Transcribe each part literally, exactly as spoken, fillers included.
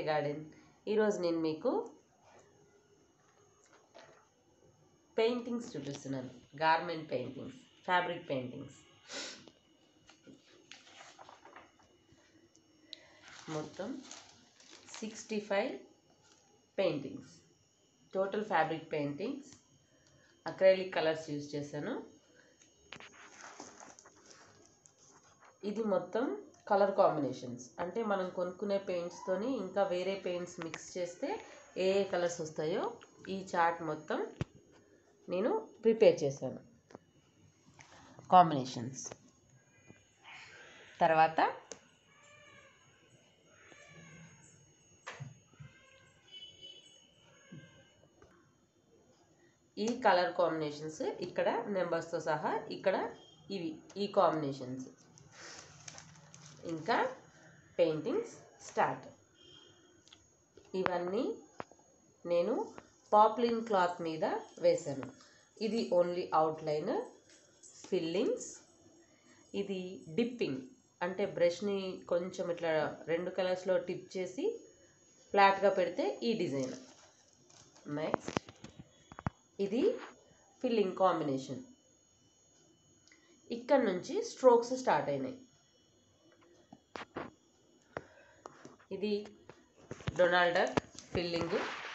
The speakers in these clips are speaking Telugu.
గార్డెన్. ఈరోజు నేను మీకు పెయింటింగ్స్ చూపిస్తున్నాను. Garment paintings, fabric paintings. మొత్తం sixty five paintings, total fabric paintings. Acrylic colours use చేశాను. ఇది మొత్తం కలర్ కాంబినేషన్స్, అంటే మనం కొనుక్కునే పెయింట్స్తోని ఇంకా వేరే పెయింట్స్ మిక్స్ చేస్తే ఏ ఏ కలర్స్ వస్తాయో ఈ చార్ట్ మొత్తం నేను ప్రిపేర్ చేశాను. కాంబినేషన్స్ తర్వాత ఈ కలర్ కాంబినేషన్స్ ఇక్కడ నెంబర్స్తో సహా ఇక్కడ ఇవి ఈ కాంబినేషన్స్. ఇంకా పెయింటింగ్స్ స్టార్ట్. ఇవన్నీ నేను పాప్లిన్ క్లాత్ మీద వేశాను. ఇది ఓన్లీ అవుట్లైన్, ఫిల్లింగ్స్. ఇది డిప్పింగ్, అంటే బ్రష్ని కొంచెం ఇట్లా రెండు కలర్స్లో టిప్ చేసి ఫ్లాట్గా పెడితే ఈ డిజైన్. నెక్స్ట్ ఇది ఫిల్లింగ్ కాంబినేషన్. ఇక్కడ నుంచి స్ట్రోక్స్ స్టార్ట్ అయినాయి. ఇది డొనాల్డ్ డక్ ఫిల్లింగ్.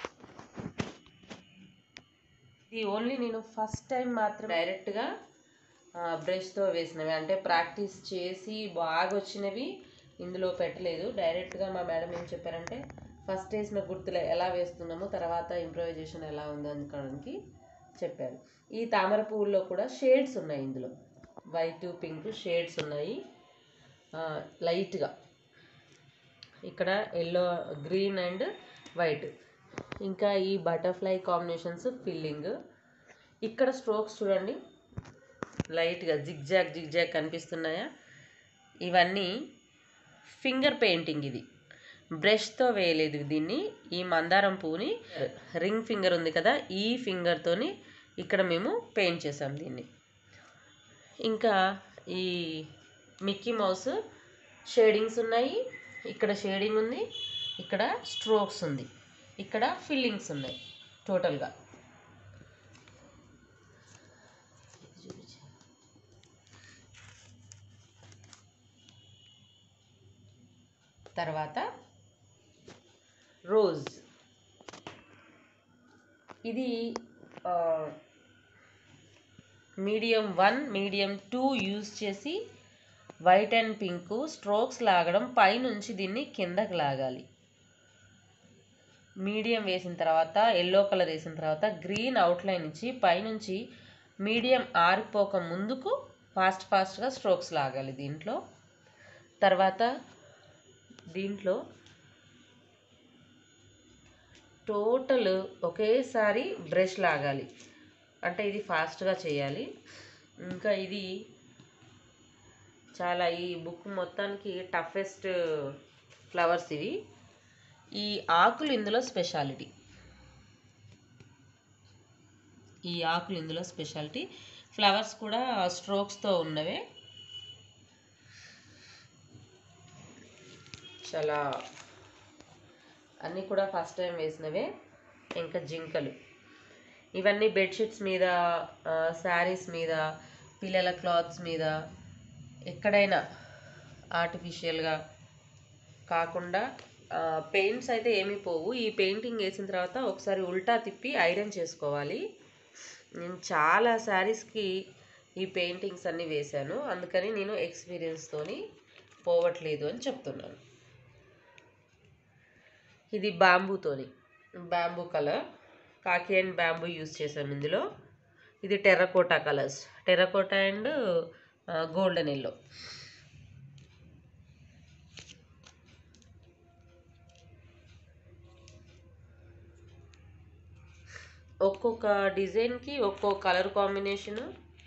ఇది ఓన్లీ నేను ఫస్ట్ టైం మాత్రం డైరెక్ట్గా బ్రష్తో వేసినవి, అంటే ప్రాక్టీస్ చేసి బాగా వచ్చినవి ఇందులో పెట్టలేదు. డైరెక్ట్గా మా మేడం ఏం చెప్పారంటే ఫస్ట్ వేసిన గుర్తులు ఎలా వేస్తున్నామో తర్వాత ఇంప్రొవైజేషన్ ఎలా ఉందనుకోవడానికి చెప్పారు. ఈ తామర పువ్వుల్లో కూడా షేడ్స్ ఉన్నాయి. ఇందులో వైట్, పింక్ షేడ్స్ ఉన్నాయి లైట్గా. ఇక్కడ ఎల్లో, గ్రీన్ అండ్ వైట్. ఇంకా ఈ బటర్ఫ్లై కాంబినేషన్స్ ఫిల్లింగ్. ఇక్కడ స్ట్రోక్స్ చూడండి లైట్గా జిగ్జాగ్ జిగ్జాగ్ కనిపిస్తున్నాయా? ఇవన్నీ ఫింగర్ పెయింటింగ్. ఇది బ్రష్తో వేయలేదు దీన్ని. ఈ మందారం పువ్వుని రింగ్ ఫింగర్ ఉంది కదా, ఈ ఫింగర్తోని ఇక్కడ మేము పెయింట్ చేసాం దీన్ని. ఇంకా ఈ మిక్కీ మౌస్ షేడింగ్స్ ఉన్నాయి. ఇక్కడ షేడింగ్ ఉంది, ఇక్కడ స్ట్రోక్స్ ఉంది, ఇక్కడ ఫిల్లింగ్స్ ఉన్నాయి టోటల్గా. తర్వాత రోజ్. ఇది medium one, medium two use చేసి వైట్ అండ్ పింక్ స్ట్రోక్స్ లాగడం, పైనుంచి దీన్ని కిందకి లాగాలి. మీడియం వేసిన తర్వాత ఎల్లో కలర్ వేసిన తర్వాత గ్రీన్ అవుట్లైన్ ఇచ్చి పైనుంచి మీడియం ఆరిపోక ముందుకు ఫాస్ట్ ఫాస్ట్గా స్ట్రోక్స్ లాగాలి దీంట్లో. తర్వాత దీంట్లో టోటల్ ఒకేసారి బ్రష్ లాగాలి, అంటే ఇది ఫాస్ట్గా చేయాలి. ఇంకా ఇది చాలా, ఈ బుక్ మొత్తానికి టఫెస్ట్ ఫ్లవర్స్ ఇవి. ఈ ఆకులు ఇందులో స్పెషాలిటీ. ఈ ఆకులు ఇందులో స్పెషాలిటీ. ఫ్లవర్స్ కూడా స్ట్రోక్స్తో ఉన్నవే. చాలా అన్నీ కూడా ఫస్ట్ టైం వేసినవే. ఇంకా జింకలు. ఇవన్నీ బెడ్షీట్స్ మీద, శారీస్ మీద, పిల్లల క్లాత్స్ మీద, ఎక్కడైనా ఆర్టిఫిషియల్గా కాకుండా. పెయింట్స్ అయితే ఏమీ పోవు. ఈ పెయింటింగ్ వేసిన తర్వాత ఒకసారి ఉల్టా తిప్పి ఐరన్ చేసుకోవాలి. నేను చాలా శారీస్కి ఈ పెయింటింగ్స్ అన్నీ వేశాను, అందుకని నేను ఎక్స్పీరియన్స్తోని పోవట్లేదు అని చెప్తున్నాను. ఇది బాంబూతోని, bamboo colour, khaki and bamboo use చేశాను ఇందులో. ఇది terracotta colours, terracotta and golden yellow. ఒక్కొక్క డిజైన్కి ఒక్కో కలర్ కాంబినేషను,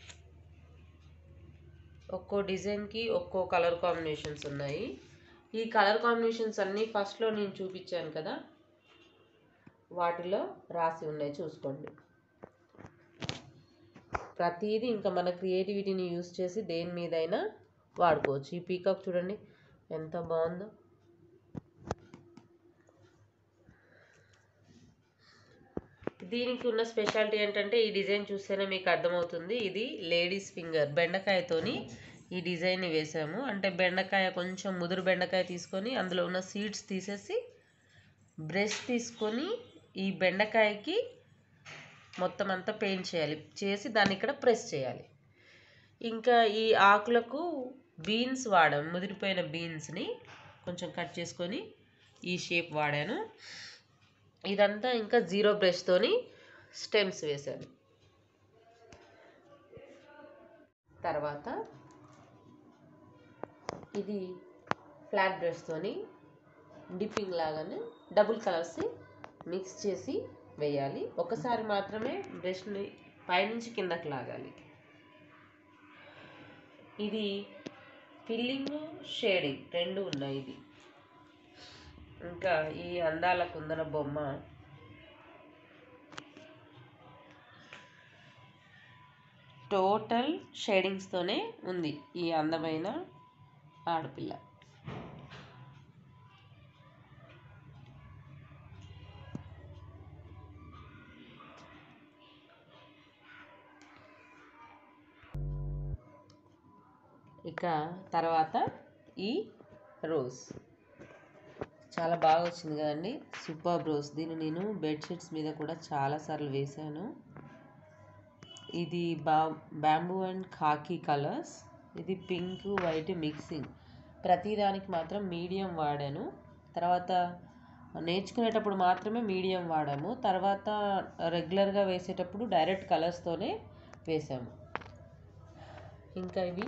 ఒక్కో డిజైన్కి ఒక్కో కలర్ కాంబినేషన్స్ ఉన్నాయి. ఈ కలర్ కాంబినేషన్స్ అన్నీ ఫస్ట్లో నేను చూపించాను కదా, వాటిలో రాసి ఉన్నాయి చూసుకోండి. ప్రతిదీ ఇంకా మన క్రియేటివిటీని యూజ్ చేసి దేని మీదైనా వాడుకోవచ్చు. ఈ పీకాక్ చూడండి ఎంత బాగుందో. దీనికి ఉన్న స్పెషాలిటీ ఏంటంటే ఈ డిజైన్ చూస్తేనే మీకు అర్థమవుతుంది. ఇది లేడీస్ ఫింగర్ బెండకాయతోని ఈ డిజైన్ని వేసాము. అంటే బెండకాయ కొంచెం ముదురు బెండకాయ తీసుకొని అందులో ఉన్న సీడ్స్ తీసేసి బ్రష్ తీసుకొని ఈ బెండకాయకి మొత్తం అంతా పెయింట్ చేయాలి. చేసి దాన్ని ఇక్కడ ప్రెస్ చేయాలి. ఇంకా ఈ ఆకులకు బీన్స్ వాడాను. ముదిరిపోయిన బీన్స్ని కొంచెం కట్ చేసుకొని ఈ షేప్ వాడాను. ఇదంతా ఇంకా జీరో బ్రష్తోని స్టెమ్స్ వేశాను. తర్వాత ఇది ఫ్లాట్ బ్రష్తోని డిప్పింగ్ లాగానే డబుల్ కలర్స్ మిక్స్ చేసి వేయాలి. ఒకసారి మాత్రమే బ్రష్ని పైనుంచి కిందకి లాగాలి. ఇది ఫిల్లింగ్ షేడింగ్ రెండు ఉన్నాయి. ఇది ఇంకా ఈ అందాల కుందన బొమ్మ టోటల్ షేడింగ్స్తోనే ఉంది ఈ అందమైన ఆడపిల్ల. ఇక తర్వాత ఈ రోజ్ చాలా బాగా వచ్చింది కదండి. Super rose. దీన్ని నేను బెడ్షీట్స్ మీద కూడా చాలాసార్లు వేశాను. ఇది బా బ్యాంబూ అండ్ ఖాకీ కలర్స్. ఇది పింక్ వైట్ మిక్సింగ్. ప్రతిదానికి మాత్రం మీడియం వాడాను. తర్వాత నేర్చుకునేటప్పుడు మాత్రమే మీడియం వాడాము. తర్వాత రెగ్యులర్గా వేసేటప్పుడు డైరెక్ట్ కలర్స్తోనే వేసాము. ఇంకా ఇవి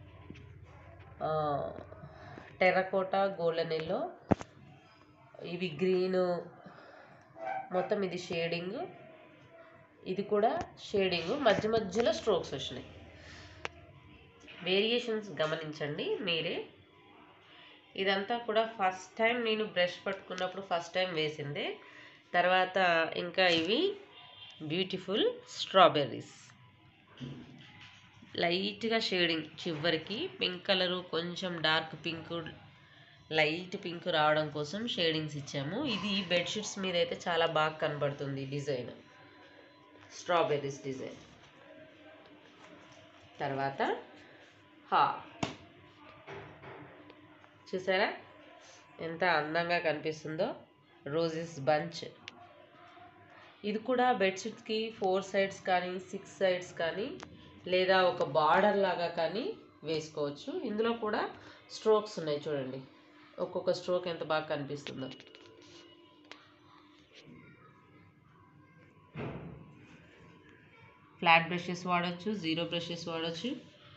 టెర్రకోటా గోల్డెన్ ఎల్లో. ఇవి గ్రీను. మొత్తం ఇది షేడింగ్. ఇది కూడా షేడింగ్. మధ్య మధ్యలో స్ట్రోక్స్ వచ్చినాయి. వేరియేషన్స్ గమనించండి మీరే. ఇదంతా కూడా ఫస్ట్ టైం నేను బ్రష్ పట్టుకున్నప్పుడు ఫస్ట్ టైం వేసిందే. తర్వాత ఇంకా ఇవి బ్యూటిఫుల్ స్ట్రాబెర్రీస్. లైట్గా షేడింగ్ చివరికి పింక్ కలరు కొంచెం డార్క్ పింక్ లైట్ పింక్ రావడం కోసం షేడింగ్స్ ఇచ్చాము. ఇది బెడ్షీట్స్ మీద అయితే చాలా బాగా కనబడుతుంది డిజైన్. Strawberries design. తర్వాత హా చూసారా ఎంత అందంగా కనిపిస్తుందో. Roses bunch. ఇది కూడా బెడ్షీట్స్కి ఫోర్ సైడ్స్ కానీ సిక్స్ సైడ్స్ కానీ లేదా ఒక బార్డర్ లాగా కానీ వేసుకోవచ్చు. ఇందులో కూడా స్ట్రోక్స్ ఉన్నాయి చూడండి. ఒక్కొక్క స్ట్రోక్ ఎంత బాగా కనిపిస్తుందో. ఫ్లాట్ బ్రషెస్ వాడచ్చు, జీరో బ్రషెస్ వాడచ్చు.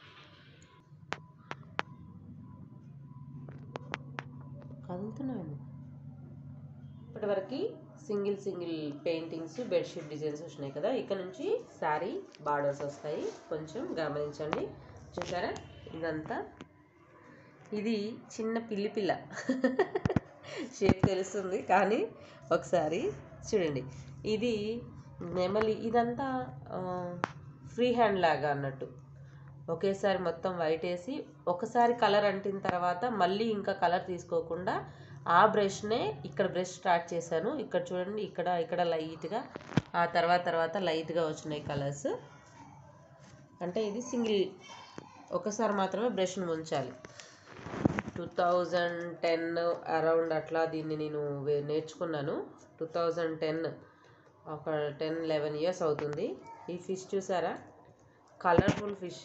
కదులుతున్నాయండి. ఇప్పటివరకు single single paintings bedsheet designs వచ్చినాయి కదా. ఇక్కడ నుంచి శారీ బార్డర్స్ వస్తాయి. కొంచెం గమనించండి. చూసారా ఇదంతా. ఇది చిన్న పిల్లి పిల్ల షేప్ తెలుస్తుంది కానీ ఒకసారి చూడండి. ఇది నెమలి. ఇదంతా ఫ్రీ హ్యాండ్ లాగా అన్నట్టు. ఒకేసారి మొత్తం వైట్ వేసి ఒకసారి కలర్ అంటిన తర్వాత మళ్ళీ ఇంకా కలర్ తీసుకోకుండా ఆ బ్రష్నే ఇక్కడ బ్రష్ స్టార్ట్ చేశాను. ఇక్కడ చూడండి. ఇక్కడ ఇక్కడ లైట్గా ఆ తర్వాత తర్వాత లైట్గా వచ్చినాయి కలర్స్. అంటే ఇది సింగిల్ ఒకసారి మాత్రమే బ్రష్ను ఉంచాలి. టూ థౌజండ్ టెన్ అరౌండ్ అట్లా దీన్ని నేను నేర్చుకున్నాను. టూ థౌజండ్ టెన్ ఒక టెన్ లెవెన్ ఇయర్స్ అవుతుంది. ఈ ఫిష్ చూసారా కలర్ఫుల్ ఫిష్.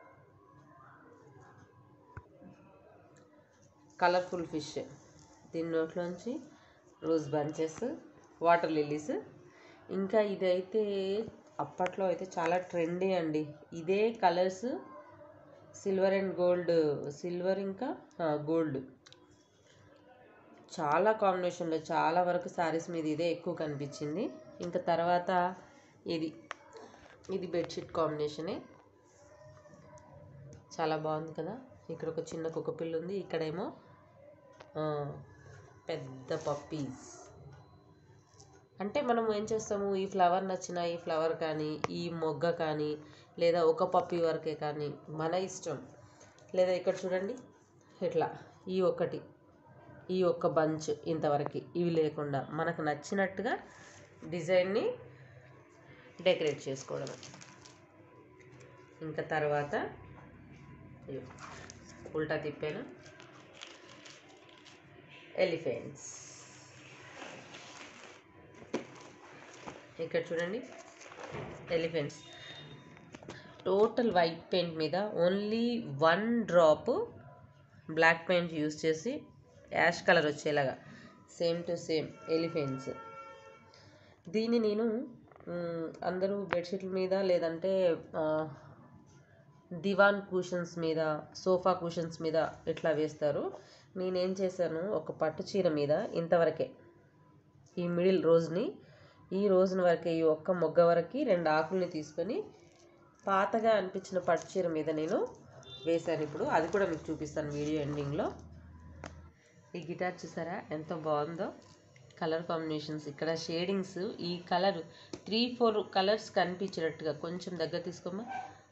Colourful fish. దీని నోట్లోంచి రోజ్ బంచెస్, వాటర్ లిల్లీస్. ఇంకా ఇదైతే అప్పట్లో అయితే చాలా ట్రెండీ అండి. ఇదే colours silver and gold, silver ఇంకా గోల్డ్ చాలా కాంబినేషన్లో చాలా వరకు శారీస్ మీద ఇదే ఎక్కువ కనిపించింది. ఇంకా తర్వాత ఇది ఇది బెడ్షీట్ కాంబినేషనే. చాలా బాగుంది కదా. ఇక్కడ ఒక చిన్న కుక్క పిల్ల ఉంది. ఇక్కడేమో పెద్ద పప్పీస్. అంటే మనం ఏం చేస్తాము, ఈ ఫ్లవర్ నచ్చిన ఈ ఫ్లవర్ కానీ ఈ మొగ్గ కానీ లేదా ఒక పప్పీ వరకే కానీ మన ఇష్టం. లేదా ఇక్కడ చూడండి ఇట్లా ఈ ఒకటి ఈ ఒక్క బంచ్ ఇంతవరకు ఇవి లేకుండా మనకు నచ్చినట్టుగా డిజైన్ని డెకరేట్ చేసుకోవడం. ఇంకా తర్వాత ఉల్టా తిప్పాను, ఎలిఫెంట్స్. ఇక్కడ చూడండి ఎలిఫెంట్స్. టోటల్ వైట్ పెయింట్ మీద only one drop black paint use చేసి యాష్ కలర్ వచ్చేలాగా సేమ్ టు సేమ్ ఎలిఫెంట్స్. దీన్ని నేను అందరూ బెడ్షీట్ల మీద లేదంటే దివాన్ కుషన్స్ మీద, సోఫా కుషన్స్ మీద ఇట్లా వేస్తారు. నేనేం చేశాను, ఒక పట్టు చీర మీద ఇంతవరకే ఈ మిడిల్ రోజుని ఈ రోజున వరకే ఈ ఒక్క మొగ్గ వరకు రెండు ఆకుల్ని తీసుకొని పాతగా అనిపించిన పట్టు చీర మీద నేను వేశాను. ఇప్పుడు అది కూడా మీకు చూపిస్తాను వీడియో ఎండింగ్లో. ఈ గిటార్ చూసారా ఎంత బాగుందో, కలర్ కాంబినేషన్స్, ఇక్కడ షేడింగ్స్, ఈ కలర్ త్రీ ఫోర్ కలర్స్ కనిపించేటట్టుగా కొంచెం దగ్గర తీసుకోమా,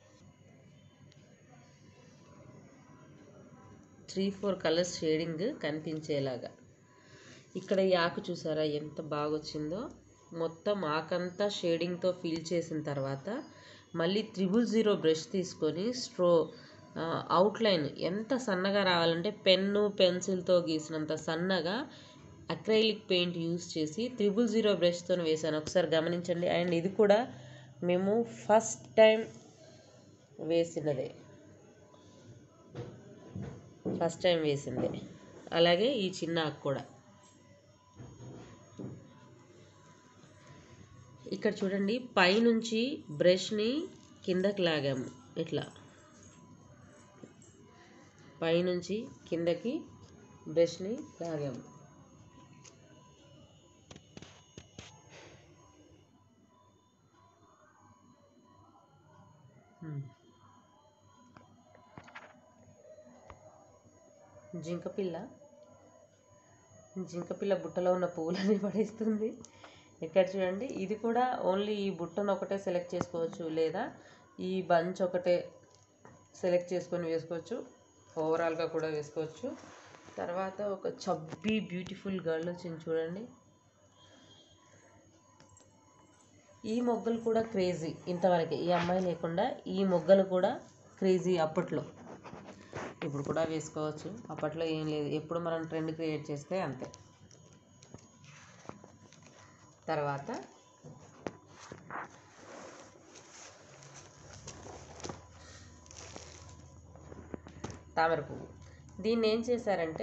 త్రీ ఫోర్ కలర్స్ షేడింగ్ కనిపించేలాగా. ఇక్కడ ఈ ఆకు చూసారా ఎంత బాగా వచ్చిందో. మొత్తం ఆకంతా షేడింగ్తో ఫిల్ చేసిన తర్వాత మళ్ళీ త్రిబుల్ జీరో బ్రష్ తీసుకొని స్ట్రో అవుట్లైన్ ఎంత సన్నగా రావాలంటే పెన్ను పెన్సిల్తో గీసినంత సన్నగా అక్రైలిక్ పెయింట్ యూస్ చేసి త్రిబుల్ జీరో బ్రష్తో వేసాను. ఒకసారి గమనించండి. అండ్ ఇది కూడా మేము ఫస్ట్ టైం వేసినదే, ఫస్ట్ టైం వేసిందే. అలాగే ఈ చిన్న ఆకు కూడా. ఇక్కడ చూడండి పైనుంచి బ్రష్ని కిందకి లాగాము, ఇట్లా పైనుంచి కిందకి బ్రష్ని లాగాము. జింకపిల్ల జింకపిల్ల బుట్టలో ఉన్న పువ్వులని పడేస్తుంది. ఇక్కడ చూడండి ఇది కూడా ఓన్లీ ఈ బుట్టను ఒకటే సెలెక్ట్ చేసుకోవచ్చు, లేదా ఈ బంచ్ ఒకటే సెలెక్ట్ చేసుకొని వేసుకోవచ్చు, ఓవరాల్గా కూడా వేసుకోవచ్చు. తర్వాత ఒక చబ్బీ బ్యూటిఫుల్ గర్ల్ వచ్చింది చూడండి. ఈ మొగ్గలు కూడా క్రేజీ ఇంతవరకు, ఈ అమ్మాయి లేకుండా ఈ మొగ్గలు కూడా క్రేజీ అప్పట్లో. ఇప్పుడు కూడా వేసుకోవచ్చు, అప్పట్లో ఏం లేదు, ఎప్పుడు మనం ట్రెండ్ క్రియేట్ చేస్తే అంతే. తర్వాత తామర పువ్వు. దీన్ని ఏం చేశారంటే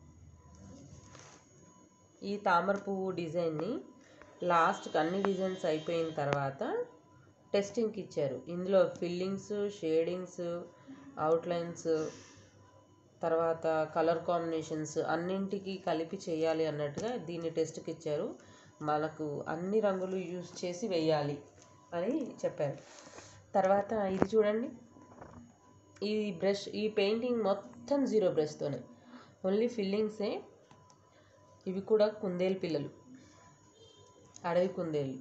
ఈ తామర పువ్వు డిజైన్ని లాస్ట్కి అన్ని డిజైన్స్ అయిపోయిన తర్వాత టెస్టింగ్కి ఇచ్చారు. ఇందులో ఫిల్లింగ్స్, షేడింగ్స్, అవుట్లైన్స్, తర్వాత కలర్ కాంబినేషన్స్ అన్నింటికి కలిపి చేయాలి అన్నట్టుగా దీన్ని టెస్ట్కి ఇచ్చారు. మనకు అన్ని రంగులు యూజ్ చేసి వేయాలి అని చెప్పారు. తర్వాత ఇది చూడండి, ఈ బ్రష్, ఈ పెయింటింగ్ మొత్తం జీరో బ్రష్తోనే, ఓన్లీ ఫిల్లింగ్సే. ఇవి కూడా కుందేలు పిల్లలు, అడవి కుందేలు.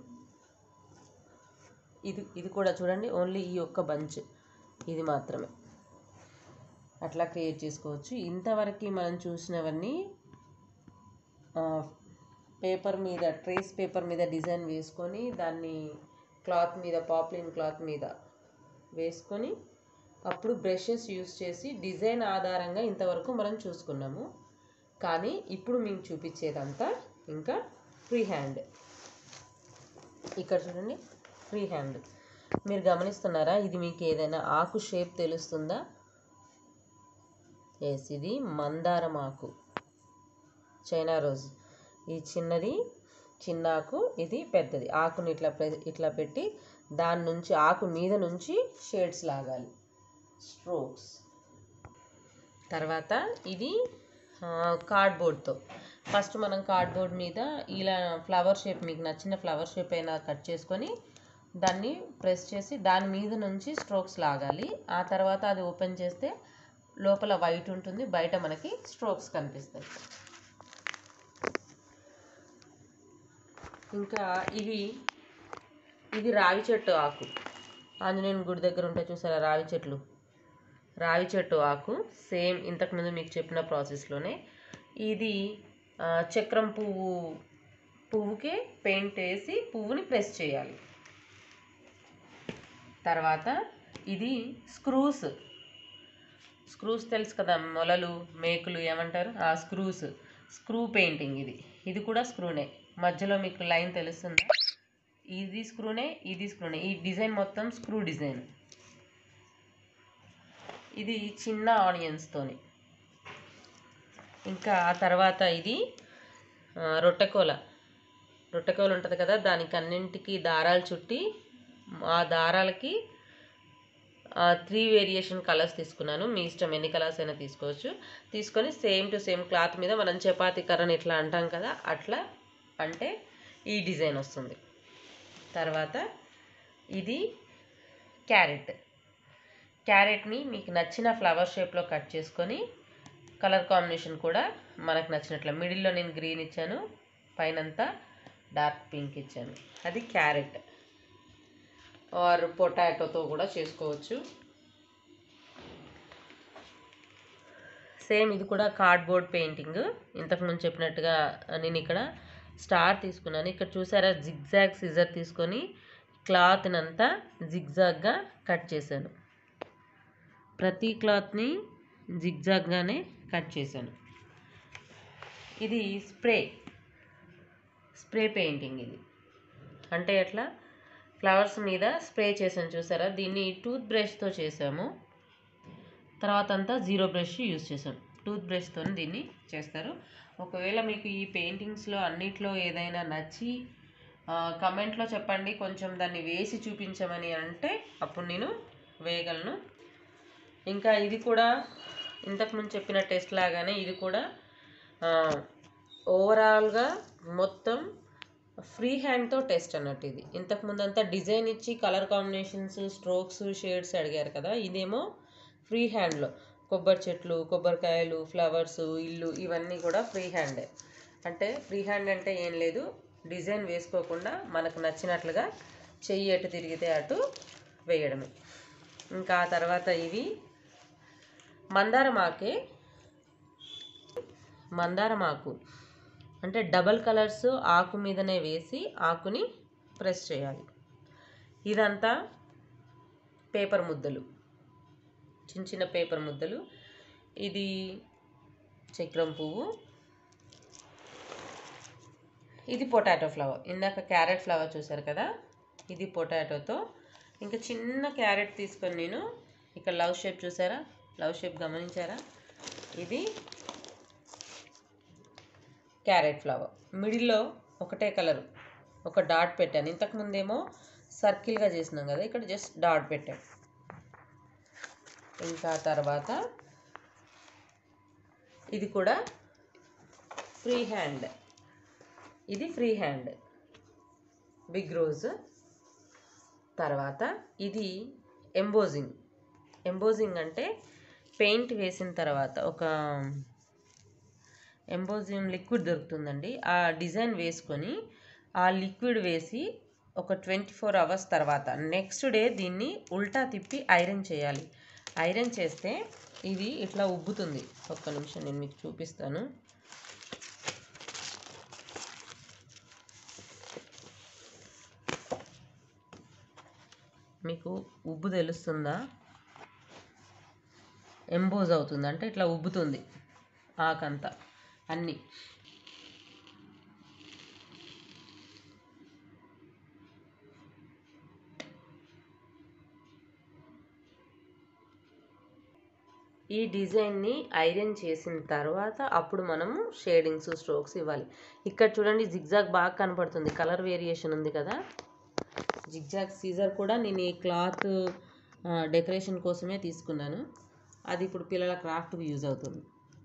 ఇది ఇది కూడా చూడండి ఓన్లీ ఈ ఒక్క బంచ్, ఇది మాత్రమే. అట్లా క్రియేట్ చేసుకోవచ్చు. ఇంతవరకు మనం చూసినవన్నీ పేపర్ మీద, ట్రేస్ పేపర్ మీద డిజైన్ వేసుకొని దాన్ని క్లాత్ మీద, పాప్లిన్ క్లాత్ మీద వేసుకొని అప్పుడు బ్రషెస్ యూస్ చేసి డిజైన్ ఆధారంగా ఇంతవరకు మనం చూసుకున్నాము. కానీ ఇప్పుడు మీకు చూపించేదంతా ఇంకా ఫ్రీ హ్యాండ్. ఇక్కడ చూడండి ఫ్రీ హ్యాండ్. మీరు గమనిస్తున్నారా, ఇది మీకు ఏదైనా ఆకు షేప్ తెలుస్తుందా? ఎస్, ఇది మందారం ఆకు, చైనా రోజ్. ఈ చిన్నది చిన్న ఆకు, ఇది పెద్దది. ఆకుని ఇట్లా ఇట్లా పెట్టి దాని నుంచి ఆకు మీద నుంచి షేడ్స్ లాగాలి, స్ట్రోక్స్. తర్వాత ఇది కార్డ్బోర్డ్తో. ఫస్ట్ మనం కార్డ్బోర్డ్ మీద ఇలా ఫ్లవర్ షేప్, మీకు నచ్చిన ఫ్లవర్ షేప్ అయినా కట్ చేసుకొని దాన్ని ప్రెస్ చేసి దాని మీద నుంచి స్ట్రోక్స్ లాగాలి. ఆ తర్వాత అది ఓపెన్ చేస్తే లోపల వైట్ ఉంటుంది, బయట మనకి స్ట్రోక్స్ కనిపిస్తాయి. ఇంకా ఇవి ఇది రావి చెట్టు ఆకు. ఆంజనేయుని గుడి దగ్గర ఉంటే చూసారా రావి చెట్లు, రావి చెట్టు ఆకు. సేమ్ ఇంతకుముందు మీకు చెప్పిన ప్రాసెస్లోనే. ఇది చక్రం పువ్వు, పువ్వుకే పెయింట్ వేసి పువ్వుని ప్రెస్ చేయాలి. తర్వాత ఇది స్క్రూస్ స్క్రూస్ తెలుసు కదా, మొలలు మేకులు ఏమంటారు, ఆ స్క్రూస్ స్క్రూ పెయింటింగ్. ఇది ఇది కూడా స్క్రూనే. మధ్యలో మీకు లైన్ తెలుస్తుందా, ఇది స్క్రూనే ఇది స్క్రూనే. ఈ డిజైన్ మొత్తం స్క్రూ డిజైన్. ఇది చిన్న ఆనియన్స్తోని. ఇంకా ఆ తర్వాత ఇది రొట్టెకోల రొట్టెకోల ఉంటుంది కదా, దానికి అన్నింటికి దారాలు చుట్టి ఆ దారాలకి త్రీ వేరియేషన్ కలర్స్ తీసుకున్నాను. మీ ఇష్టం, ఎన్ని కలర్స్ అయినా తీసుకోవచ్చు. తీసుకొని సేమ్ టు సేమ్ క్లాత్ మీద మనం చపాతీ కర్రని ఇట్లా అంటాం కదా, అట్లా అంటే ఈ డిజైన్ వస్తుంది. తర్వాత ఇది క్యారెట్ క్యారెట్ని మీకు నచ్చిన ఫ్లవర్ షేప్లో కట్ చేసుకొని కలర్ కాంబినేషన్ కూడా మనకు నచ్చినట్లు, మిడిల్లో నేను గ్రీన్ ఇచ్చాను, పైనంతా డార్క్ పింక్ ఇచ్చాను. అది క్యారెట్. ఆర్ పొటాటోతో కూడా చేసుకోవచ్చు. సేమ్ ఇది కూడా కార్డ్బోర్డ్ పెయింటింగ్. ఇంతకుముందు చెప్పినట్టుగా నేను ఇక్కడ స్టార్ తీసుకున్నాను. ఇక్కడ చూసారా, జిగ్జాగ్ సిజర్ తీసుకొని క్లాత్ని అంతా జిగ్జాగ్గా కట్ చేశాను. ప్రతి క్లాత్ని జిగ్జాగ్గానే కట్ చేశాను. ఇది స్ప్రే స్ప్రే పెయింటింగ్. ఇది అంటే ఎట్లా, ఫ్లవర్స్ మీద స్ప్రే చేసాను చూసారా, దీన్ని టూత్ బ్రష్తో చేసాము. తర్వాత అంతా జీరో బ్రష్ యూజ్ చేసాం. టూత్ బ్రష్తో దీన్ని చేస్తారు. ఒకవేళ మీకు ఈ పెయింటింగ్స్లో అన్నిట్లో ఏదైనా నచ్చి కమెంట్లో చెప్పండి, కొంచెం దాన్ని వేసి చూపించమని అంటే అప్పుడు నేను వేయగలను. ఇంకా ఇది కూడా ఇంతకుముందు చెప్పిన టెస్ట్ లాగానే ఇది కూడా ఓవరాల్గా మొత్తం ఫ్రీ హ్యాండ్తో టెస్ట్ అన్నట్టు. ఇది ఇంతకుముందు అంతా డిజైన్ ఇచ్చి కలర్ కాంబినేషన్స్, స్ట్రోక్స్, షేడ్స్ అడిగారు కదా, ఇదేమో ఫ్రీ హ్యాండ్లో కొబ్బరి చెట్లు, కొబ్బరికాయలు, ఫ్లవర్స్, ఇల్లు ఇవన్నీ కూడా ఫ్రీ హ్యాండే. అంటే ఫ్రీ హ్యాండ్ అంటే ఏం లేదు, డిజైన్ వేసుకోకుండా మనకు నచ్చినట్లుగా చెయ్యి ఎటు తిరిగితే అటు వేయడమే. ఇంకా ఆ తర్వాత ఇవి మందారమాకే మందారమాకు అంటే డబల్ కలర్స్ ఆకు మీదనే వేసి ఆకుని ప్రెస్ చేయాలి. ఇదంతా పేపర్ ముద్దలు, చిన్న చిన్న పేపర్ ముద్దలు. ఇది చక్రం పువ్వు, ఇది పొటాటో ఫ్లవర్. ఇందాక క్యారెట్ ఫ్లవర్ చూసారు కదా, ఇది పొటాటోతో. ఇంకా చిన్న క్యారెట్ తీసుకొని నేను ఇక్కడ లవ్ షేప్ చూసారా, లవ్ షేప్ గమనించారా, ఇది క్యారెట్ ఫ్లవర్. మిడిల్లో ఒకటే కలరు ఒక డాట్ పెట్టాను. ఇంతకుముందేమో సర్కిల్గా చేసినాం కదా, ఇక్కడ జస్ట్ డాట్ పెట్టాను. ఇంకా తర్వాత ఇది కూడా ఫ్రీ హ్యాండ్. ఇది ఫ్రీ హ్యాండ్ బిగ్ రోజ్. తర్వాత ఇది ఎంబోజింగ్. ఎంబోజింగ్ అంటే పెయింట్ వేసిన తర్వాత ఒక ఎంబోజింగ్ లిక్విడ్ దొరుకుతుందండి, ఆ డిజైన్ వేసుకొని ఆ లిక్విడ్ వేసి ఒక ట్వంటీ ఫోర్ అవర్స్ తర్వాత నెక్స్ట్ డే దీన్ని ఉల్టా తిప్పి ఐరన్ చేయాలి. ఐరన్ చేస్తే ఇది ఇట్లా ఉబ్బుతుంది. ఒక్క నిమిషం నేను మీకు చూపిస్తాను. మీకు ఉబ్బు తెలుస్తుందా, ఎంబోజ్ అవుతుంది అంటే ఇట్లా ఉబ్బుతుంది ఆకంతా అన్నీ. ఈ డిజైన్ని ఐరన్ చేసిన తర్వాత అప్పుడు మనము షేడింగ్స్, స్ట్రోక్స్ ఇవ్వాలి. ఇక్కడ చూడండి జిగ్జాగ్ బాగా కనపడుతుంది, కలర్ వేరియేషన్ ఉంది కదా. జిగ్జాగ్ సీజర్ కూడా నేను ఈ క్లాత్ డెకరేషన్ కోసమే తీసుకున్నాను. అది ఇప్పుడు పిల్లల క్రాఫ్ట్కి యూజ్ అవుతుంది.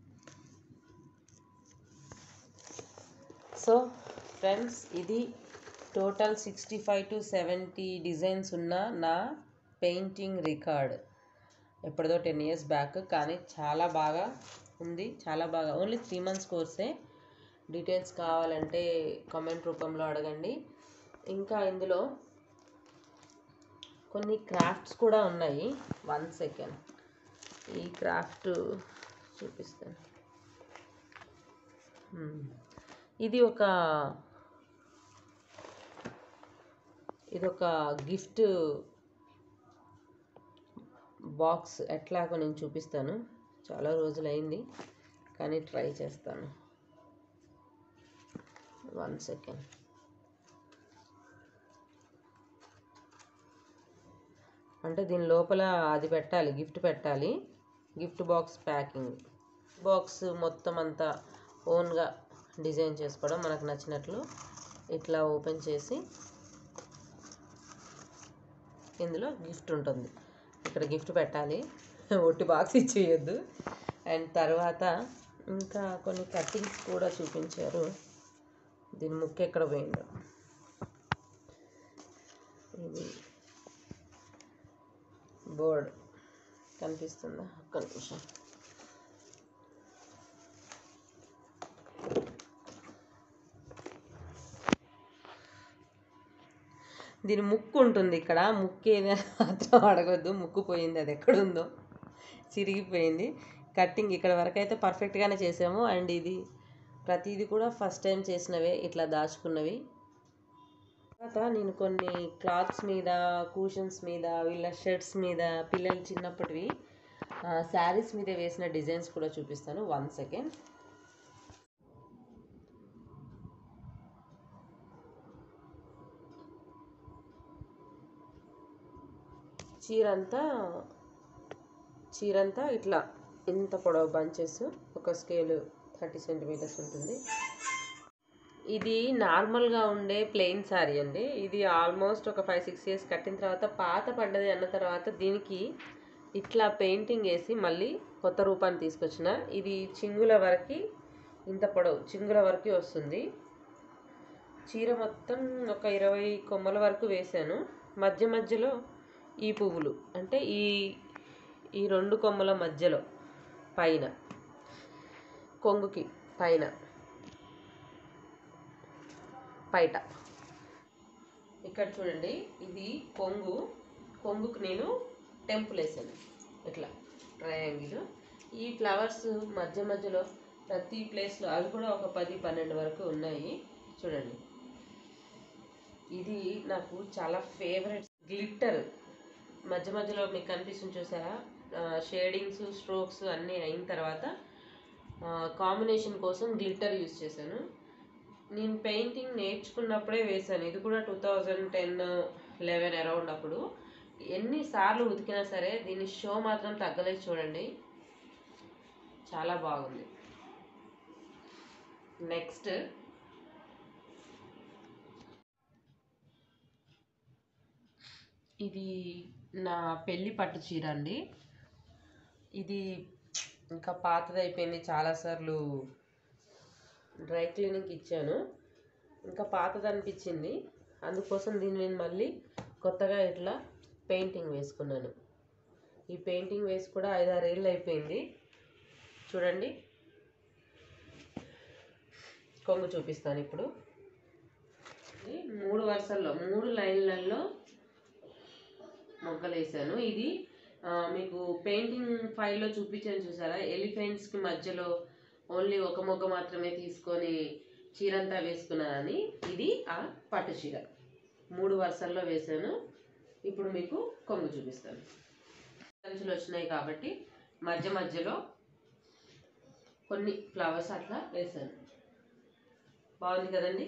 సో ఫ్రెండ్స్, ఇది total sixty five to seventy designs ఉన్న నా పెయింటింగ్ రికార్డ్. ఎప్పటిదో టెన్ ఇయర్స్ బ్యాక్, కానీ చాలా బాగా ఉంది, చాలా బాగా. ఓన్లీ త్రీ మంత్స్ కోర్సే. డీటెయిల్స్ కావాలంటే కామెంట్ రూపంలో అడగండి. ఇంకా ఇందులో కొన్ని క్రాఫ్ట్స్ కూడా ఉన్నాయి. వన్ సెకండ్, ఈ క్రాఫ్ట్ చూపిస్తాను. ఇది ఒక ఇది ఒక గిఫ్ట్ బాక్స్ ఎట్లాగో నేను చూపిస్తాను. చాలా రోజులైంది కానీ ట్రై చేస్తాను. One second. అంటే దీని లోపల అది పెట్టాలి, గిఫ్ట్ పెట్టాలి. Gift box packing. బాక్స్ మొత్తం అంతా ఓన్గా డిజైన్ చేసుకోవడం మనకు నచ్చినట్లు. ఇట్లా ఓపెన్ చేసి ఇందులో గిఫ్ట్ ఉంటుంది. ఇక్కడ గిఫ్ట్ పెట్టాలి, ఒట్టి బాక్స్ ఇచ్చేయొద్దు. అండ్ తర్వాత ఇంకా కొన్ని కట్టింగ్స్ కూడా చూపించారు. దీని ముక్క ఎక్కడ పోయిందో. ఇది బోర్డ్ కనిపిస్తుందా? ఒక్క నిమిషం. దీని ముక్కు ఉంటుంది ఇక్కడ. ముక్కు ఏదైనా మాత్రం అడగొద్దు, ముక్కు పోయింది, అది ఎక్కడుందో చిరిగిపోయింది. కట్టింగ్ ఇక్కడ వరకు అయితే పర్ఫెక్ట్గానే చేసాము. అండ్ ఇది ప్రతిదీ కూడా ఫస్ట్ టైం చేసినవే, ఇట్లా దాచుకున్నవి. తర్వాత నేను కొన్ని క్లాత్స్ మీద, కూషన్స్ మీద, వీళ్ళ షర్ట్స్ మీద, పిల్లలు చిన్నప్పటివి శారీస్ మీద వేసిన డిజైన్స్ కూడా చూపిస్తాను. One second. చీరంతా చీరంతా ఇట్లా ఇంత పొడవు బంచెస్, ఒక స్కేలు థర్టీ సెంటీమీటర్స్ ఉంటుంది. ఇది నార్మల్గా ఉండే ప్లెయిన్ శారీ అండి. ఇది ఆల్మోస్ట్ ఒక ఫైవ్ సిక్స్ ఇయర్స్ కట్టిన తర్వాత పాత పడ్డది అన్న తర్వాత దీనికి ఇట్లా పెయింటింగ్ వేసి మళ్ళీ కొత్త రూపాన్ని తీసుకొచ్చిన. ఇది చింగుల వరకు, ఇంత పొడవు చింగుల వరకు వస్తుంది. చీర మొత్తం ఒక ఇరవై కొమ్మల వరకు వేశాను. మధ్య మధ్యలో ఈ పువ్వులు, అంటే ఈ ఈ రెండు కొమ్మల మధ్యలో పైన కొంగుకి పైన పైట ఇక్కడ చూడండి, ఇది కొంగు. కొంగుకు నేను టెంపుల్ వేసాను ఇట్లా ట్రయాంగిల్. ఈ ఫ్లవర్స్ మధ్య మధ్యలో ప్రతి ప్లేస్లో అవి కూడా ఒక పది పన్నెండు వరకు ఉన్నాయి. చూడండి, ఇది నాకు చాలా ఫేవరెట్. గ్లిట్టర్ మధ్య మధ్యలో మీకు కనిపిస్తుంది చూసారా? షేడింగ్స్, స్ట్రోక్స్ అన్నీ అయిన తర్వాత కాంబినేషన్ కోసం గ్లిట్టర్ యూజ్ చేశాను. నేను పెయింటింగ్ నేర్చుకున్నప్పుడే వేశాను. ఇది కూడా two thousand ten eleven around అప్పుడు. ఎన్నిసార్లు ఉతికినా సరే దీని షో మాత్రం తగ్గలేదు. చూడండి, చాలా బాగుంది. నెక్స్ట్ ఇది నా పెళ్ళి పట్టు చీర అండి. ఇది ఇంకా పాతది అయిపోయింది, చాలాసార్లు డ్రై క్లీనింగ్కి ఇచ్చాను. ఇంకా పాతది అనిపించింది, అందుకోసం దీన్ని నేను మళ్ళీ కొత్తగా ఇట్లా పెయింటింగ్ వేసుకున్నాను. ఈ పెయింటింగ్ వేసి కూడా ఐదారు ఏళ్ళు అయిపోయింది. చూడండి, కొంగు చూపిస్తాను ఇప్పుడు. మూడు వరుసల్లో మూడు లైన్లలో మొగ్గలు వేసాను. ఇది మీకు పెయింటింగ్ ఫైల్లో చూపించాను చూసారా? ఎలిఫెంట్స్కి మధ్యలో ఓన్లీ ఒక మొగ్గ మాత్రమే తీసుకొని చీరంతా వేసుకున్నానని. ఇది ఆ పట్టు చీర మూడు వరుసల్లో వేసాను. ఇప్పుడు మీకు కొంగు చూపిస్తాను. కంచులు వచ్చినాయి కాబట్టి మధ్య మధ్యలో కొన్ని ఫ్లవర్స్ అట్లా వేసాను. బాగుంది కదండి?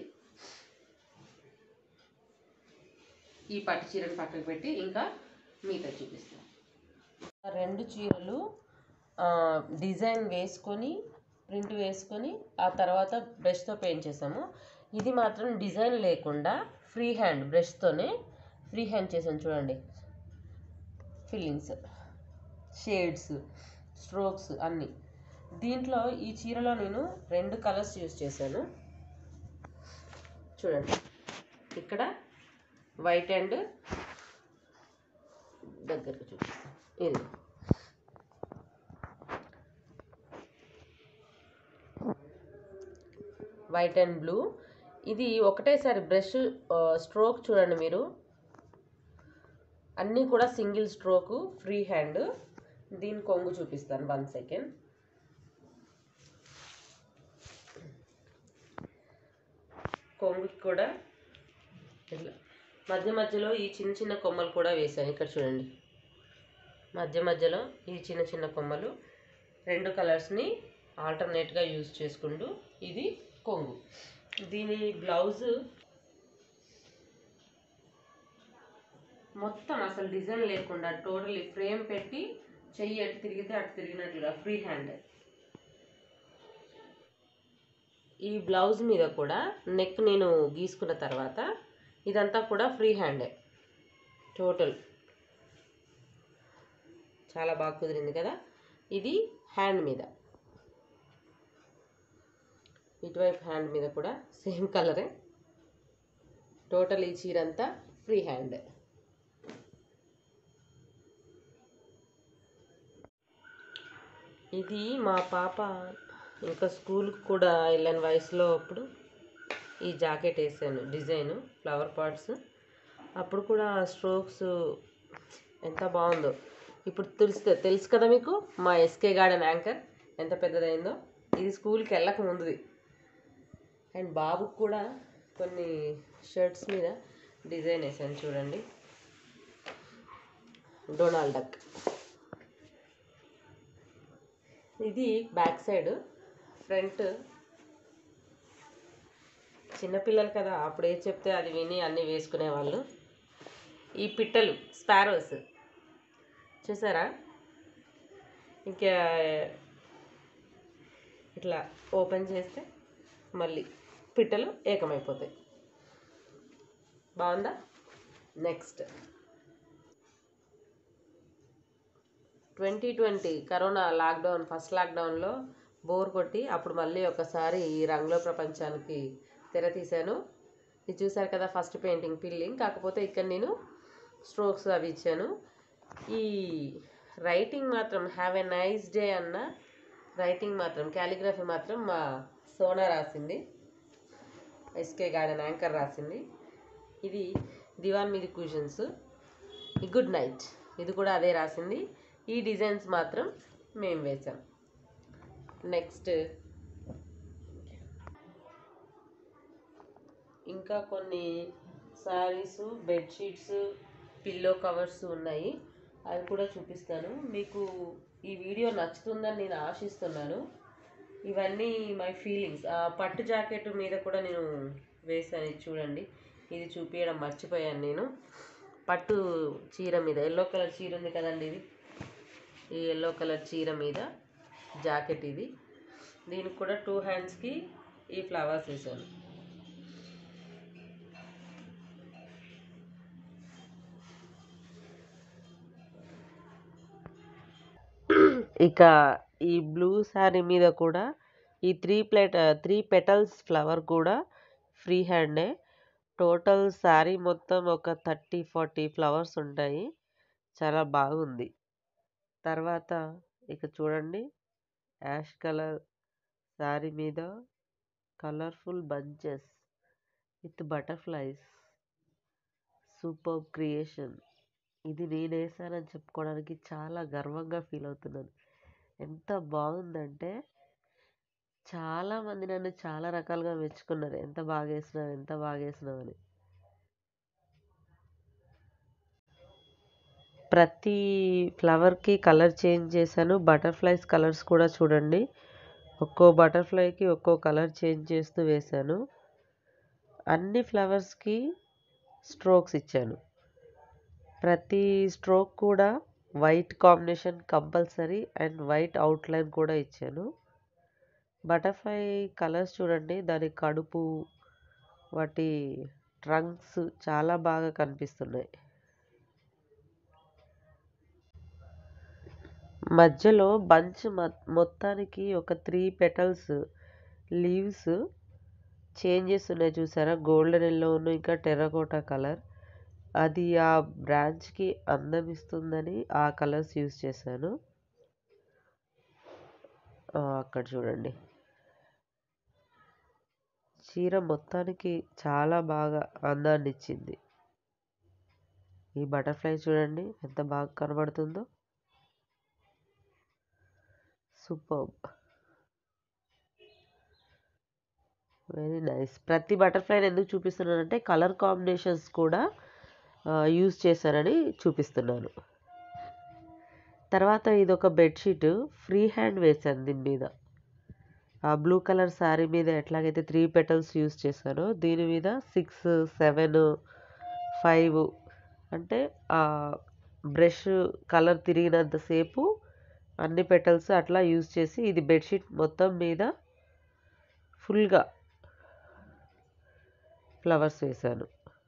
ఈ పట్టు చీరను పక్కకు పెట్టి ఇంకా మిగతా చూపిస్తాను. రెండు చీరలు డిజైన్ వేసుకొని ప్రింట్ వేసుకొని ఆ తర్వాత బ్రష్తో పెయింట్ చేసాము. ఇది మాత్రం డిజైన్ లేకుండా ఫ్రీ హ్యాండ్ బ్రష్తోనే ఫ్రీ హ్యాండ్ చేసాను. చూడండి, ఫిల్లింగ్స్, షేడ్స్, స్ట్రోక్స్ అన్నీ. దీంట్లో ఈ చీరలో నేను రెండు కలర్స్ యూజ్ చేశాను. చూడండి, ఇక్కడ వైట్ అండ్ దగ్గరకు చూపిస్తాను. ఇది వైట్ అండ్ బ్లూ. ఇది ఒకటేసారి బ్రష్ స్ట్రోక్ చూడండి మీరు, అన్నీ కూడా సింగిల్ స్ట్రోకు, ఫ్రీ హ్యాండ్. దీని కొంగు చూపిస్తాను. One second. కొంగుకి కూడా ఇట్లా మధ్య మధ్యలో ఈ చిన్న చిన్న కొమ్మలు కూడా వేసాను. ఇక్కడ చూడండి, మధ్య మధ్యలో ఈ చిన్న చిన్న కొమ్మలు రెండు కలర్స్ని ఆల్టర్నేట్గా యూజ్ చేసుకుంటూ ఇది కొంగు. దీని బ్లౌజు మొత్తం అసలు డిజైన్ లేకుండా టోటలీ ఫ్రేమ్ పెట్టి చెయ్యి అటు తిరిగితే అటు తిరిగినట్లుగా ఫ్రీ హ్యాండ్. ఈ బ్లౌజ్ మీద కూడా నెక్ నేను గీసుకున్న తర్వాత ఇదంతా కూడా ఫ్రీ హ్యాండే టోటల్. చాలా బాగా కుదిరింది కదా. ఇది హ్యాండ్ మీద, ఇటువైపు హ్యాండ్ మీద కూడా సేమ్ కలరే. టోటల్ ఈ చీర అంతా ఫ్రీ హ్యాండ్. ఇది మా పాప ఇంకా స్కూల్కి కూడా వెళ్ళని వయసులో అప్పుడు ఈ జాకెట్ వేసాను, డిజైను ఫ్లవర్ పాట్స్. అప్పుడు కూడా స్ట్రోక్స్ ఎంత బాగుందో. ఇప్పుడు తెలుసు తెలుసు కదా మీకు మా ఎస్కే గార్డెన్ యాంకర్ ఎంత పెద్దదైందో. ఇది స్కూల్కి వెళ్ళక ముందుది. అండ్ బాబుకి కూడా కొన్ని షర్ట్స్ మీద డిజైన్ వేసాను చూడండి, డొనాల్డ్ డక్. ఇది బ్యాక్ సైడ్. ఫ్రంట్ చిన్నపిల్లలు కదా, అప్పుడు ఏది చెప్తే అది విని అన్నీ వేసుకునేవాళ్ళు. ఈ పిట్టలు స్పారోస్ చూసారా, ఇంకా ఇట్లా ఓపెన్ చేస్తే మళ్ళీ పిట్టలు ఏకమైపోతాయి. బాగుందా. Next twenty twenty corona lockdown, first లాక్డౌన్లో బోర్ కొట్టి అప్పుడు మళ్ళీ ఒకసారి ఈ రంగుల ప్రపంచానికి తెర తీశాను. ఇది చూసారు కదా, ఫస్ట్ పెయింటింగ్ పిల్లింగ్. కాకపోతే ఇక్కడ నేను స్ట్రోక్స్ అవి ఇచ్చాను. ఈ రైటింగ్ మాత్రం హ్యావ్ ఎ నైస్ డే అన్న రైటింగ్ మాత్రం, క్యాలిగ్రఫీ మాత్రం మా సోనా రాసింది, ఎస్కే గార్డెన్ యాంకర్ రాసింది. ఇది దివాన్ మీది కుషన్స్, ఈ గుడ్ నైట్ ఇది కూడా అదే రాసింది. ఈ డిజైన్స్ మాత్రం మేము వేసాం. నెక్స్ట్ ఇంకా కొన్ని శారీస్, బెడ్షీట్స్, పిల్లో కవర్స్ ఉన్నాయి. అవి కూడా చూపిస్తాను మీకు. ఈ వీడియో నచ్చుతుందని నేను ఆశిస్తున్నాను. ఇవన్నీ మై ఫీలింగ్స్. పట్టు జాకెట్ మీద కూడా నేను వేసాను, ఇది చూడండి. ఇది చూపించడం మర్చిపోయాను నేను. పట్టు చీర మీద ఎల్లో కలర్ చీర ఉంది కదండి, ఇది ఈ ఎల్లో కలర్ చీర మీద జాకెట్ ఇది. దీనికి కూడా టూ హ్యాండ్స్కి ఈ ఫ్లవర్స్ వేసాను. ఇక ఈ బ్లూ శారీ మీద కూడా ఈ three plate three petals flower కూడా ఫ్రీ హ్యాండే. టోటల్ శారీ మొత్తం ఒక థర్టీ ఫార్టీ ఫ్లవర్స్ ఉంటాయి. చాలా బాగుంది. తర్వాత ఇక చూడండి, యాష్ కలర్ శారీ మీద colourful bunches with butterflies. Super creation. ఇది నేను వేసానని చెప్పుకోవడానికి చాలా గర్వంగా ఫీల్ అవుతున్నాను. ఎంత బాగుందంటే చాలామంది నన్ను చాలా రకాలుగా మెచ్చుకున్నారు, ఎంత బాగా వేసినావు ఎంత బాగా వేసినావు అని. ప్రతి ఫ్లవర్కి కలర్ చేంజ్ చేశాను. బటర్ఫ్లైస్ కలర్స్ కూడా చూడండి, ఒక్కో బటర్ఫ్లైకి ఒక్కో కలర్ చేంజ్ చేస్తూ వేశాను. అన్ని ఫ్లవర్స్కి స్ట్రోక్స్ ఇచ్చాను. ప్రతి స్ట్రోక్ కూడా white combination compulsory and white outline కూడా ఇచ్చాను. బటర్ఫ్లై కలర్స్ చూడండి, దాని కడుపు, వాటి ట్రంక్స్ చాలా బాగా కనిపిస్తున్నాయి. మధ్యలో బంచ్ మొత్తానికి ఒక త్రీ పెటల్స్ లీవ్స్ చేంజెస్ ఉన్నాయి చూసారా, గోల్డెన్ ఎల్లోను ఇంకా టెర్రకోటా కలర్. అది ఆ బ్రాంచ్కి అందం ఇస్తుందని ఆ కలర్స్ యూజ్ చేశాను. అక్కడ చూడండి, చీర మొత్తానికి చాలా బాగా అందాన్ని ఇచ్చింది. ఈ బటర్ఫ్లై చూడండి ఎంత బాగా కనబడుతుందో, సూపర్, వెరీ నైస్. ప్రతి బటర్ఫ్లైని ఎందుకు చూపిస్తున్నానంటే కలర్ కాంబినేషన్స్ కూడా యూజ్ చేశారని చూపిస్తున్నాను. తర్వాత ఇదొక బెడ్షీట్ ఫ్రీ హ్యాండ్ వేశాను దీని మీద. ఆ బ్లూ కలర్ శారీ మీద ఎట్లాగైతే త్రీ పెటల్స్ యూస్ చేశానో దీని మీద సిక్స్ సెవెన్ ఫైవ్ అంటే ఆ బ్రష్ కలర్ తిరిగినంతసేపు అన్ని పెటల్స్ అట్లా యూస్ చేసి ఇది బెడ్షీట్ మొత్తం మీద ఫుల్గా ఫ్లవర్స్ వేశాను.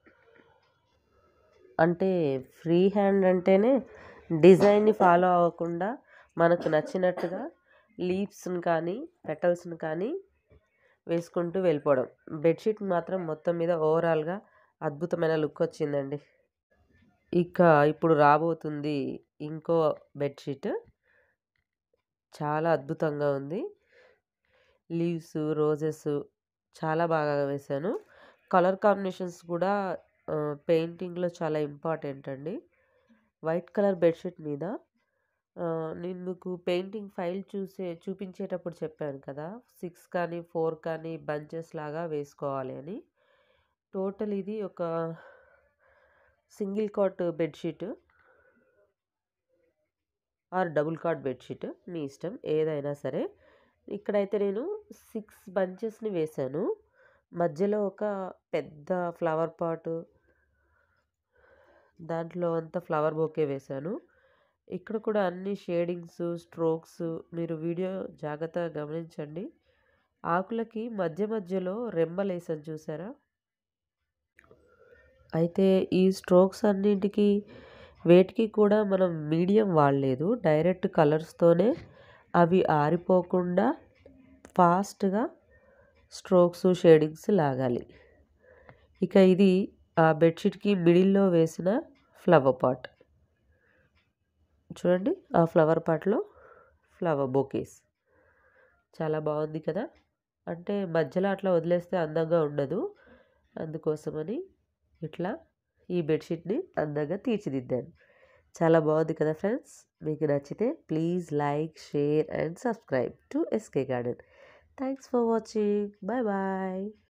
అంటే ఫ్రీ హ్యాండ్ అంటేనే డిజైన్ని ఫాలో అవ్వకుండా మనకు నచ్చినట్టుగా లీవ్స్ని కానీ పెటల్స్ని కానీ వేసుకుంటూ వెళ్ళిపోవడం. బెడ్షీట్ మాత్రం మొత్తం మీద ఓవరాల్గా అద్భుతమైన లుక్ వచ్చిందండి. ఇక ఇప్పుడు రాబోతుంది ఇంకో బెడ్షీట్. చాలా అద్భుతంగా ఉంది. లీవ్స్ రోజెస్ చాలా బాగా వేశాను. కలర్ కాంబినేషన్స్ కూడా పెయింటింగ్లో చాలా ఇంపార్టెంట్ అండి. వైట్ కలర్ బెడ్షీట్ మీద నేను మీకు పెయింటింగ్ ఫైల్ చూసే చూపించేటప్పుడు చెప్పాను కదా, సిక్స్ కానీ ఫోర్ కానీ బంచెస్ లాగా వేసుకోవాలి అని. టోటల్ ఇది ఒక single cot bedsheet or double cot bedsheet మీ ఇష్టం ఏదైనా సరే. ఇక్కడైతే నేను సిక్స్ బంచెస్ని వేశాను. మధ్యలో ఒక పెద్ద ఫ్లవర్ పాట్, దాంట్లో అంతా ఫ్లవర్ బొకే వేశాను. ఇక్కడ కూడా అన్ని షేడింగ్స్ స్ట్రోక్స్ మీరు వీడియో జాగ్రత్తగా గమనించండి. ఆకులకి మధ్య మధ్యలో రెమ్మలు వేసాను చూసారా. అయితే ఈ స్ట్రోక్స్ అన్నింటికి వేటికి కూడా మనం మీడియం వాడలేదు, డైరెక్ట్ కలర్స్తోనే అవి ఆరిపోకుండా ఫాస్ట్గా స్ట్రోక్స్ షేడింగ్స్ లాగాలి. ఇక ఇది ఆ బెడ్షీట్కి మిడిల్లో వేసిన ఫ్లవర్ పాట్ చూడండి. ఆ ఫ్లవర్ పాట్లో ఫ్లవర్ బొకేస్ చాలా బాగుంది కదా. అంటే మధ్యలో అట్లా వదిలేస్తే అందంగా ఉండదు, అందుకోసమని ఇట్లా ఈ బెడ్షీట్ని అందంగా తీర్చిదిద్దాను. చాలా బాగుంది కదా ఫ్రెండ్స్. మీకు నచ్చితే please like share and subscribe to SK garden. Thanks for watching. Bye bye.